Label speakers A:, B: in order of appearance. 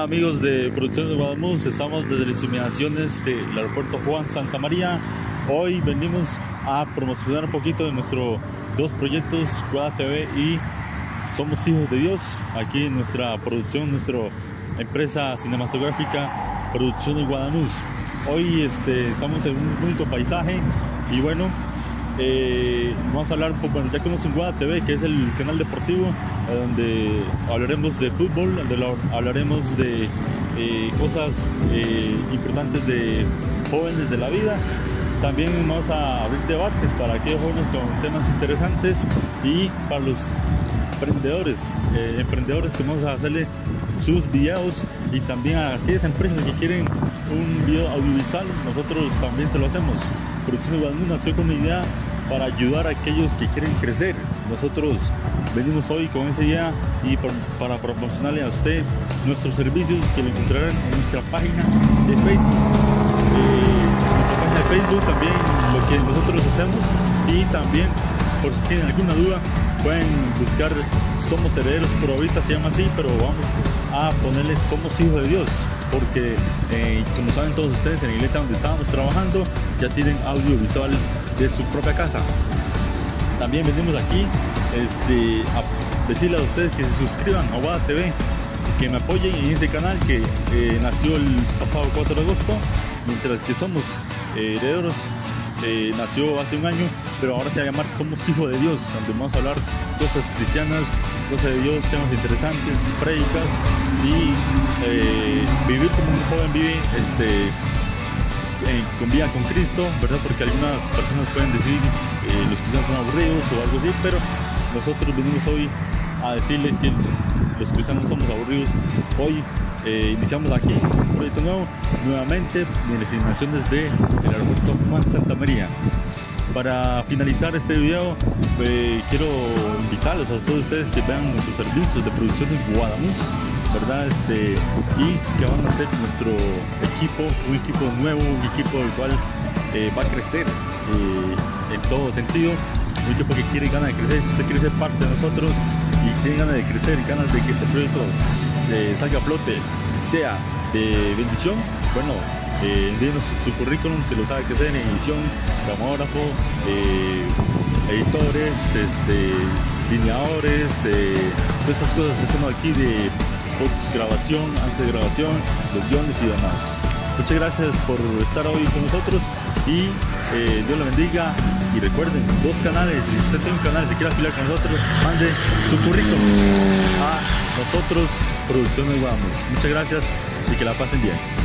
A: amigos de Producciones Guadamuz, estamos desde las inmediaciones del aeropuerto Juan Santamaría. Hoy venimos a promocionar un poquito de nuestros dos proyectos, Guada TV y Somos Hijos de Dios. Aquí en nuestra producción, nuestra empresa cinematográfica Producciones Guadamuz. Hoy estamos en un bonito paisaje y bueno, vamos a hablar un poco, bueno, ya conocen Guada TV, que es el canal deportivo donde hablaremos de fútbol, donde hablaremos de cosas importantes de jóvenes de la vida. También vamos a abrir debates para aquellos jóvenes con temas interesantes y para los emprendedores que vamos a hacerle sus videos, y también a aquellas empresas que quieren un video audiovisual, nosotros también se lo hacemos. Producciones Guadamuz nació con una idea para ayudar a aquellos que quieren crecer. Nosotros venimos hoy con esa idea y para proporcionarle a usted nuestros servicios, que lo encontrarán en nuestra página de Facebook. Nuestra página de Facebook también, lo que nosotros hacemos, y también, por si tienen alguna duda, pueden buscar Somos Herederos, por ahorita se llama así, pero vamos a ponerle Somos Hijos de Dios, porque como saben todos ustedes, en la iglesia donde estábamos trabajando ya tienen audiovisual de su propia casa. También venimos aquí a decirle a ustedes que se suscriban a Guada TV, que me apoyen en ese canal que nació el pasado 4 de agosto, mientras que Somos Herederos nació hace un año, pero ahora se va a llamar Somos Hijos de Dios, donde vamos a hablar cosas cristianas, cosas de Dios, temas interesantes, prédicas y vivir como un joven vive con vida con Cristo, ¿verdad? Porque algunas personas pueden decir los cristianos son aburridos o algo así, pero nosotros venimos hoy a decirle que los cristianos somos aburridos. Hoy iniciamos aquí un proyecto nuevo, nuevamente en las inmediaciones del aeropuerto Juan Santamaría. Para finalizar este video, quiero invitarlos a todos ustedes que vean nuestros servicios de producción en Guadamuz, ¿verdad? Y que van a ser nuestro equipo, un equipo nuevo, un equipo el cual va a crecer en todo sentido, un equipo que quiere ganas de crecer. Si usted quiere ser parte de nosotros y tiene ganas de crecer, ganas de que este proyecto salga a flote y sea de bendición, bueno, envíenos su currículum, que lo sabe crecer en edición, camarógrafo, editores, lineadores, todas estas cosas que hacemos aquí de post-grabación, antes de grabación, los guiones y demás. Muchas gracias por estar hoy con nosotros y Dios lo bendiga. Y recuerden, dos canales. Si usted tiene un canal y se quiere afiliar con nosotros, mande su currículum a nosotros, Producciones Guadamuz. Muchas gracias y que la pasen bien.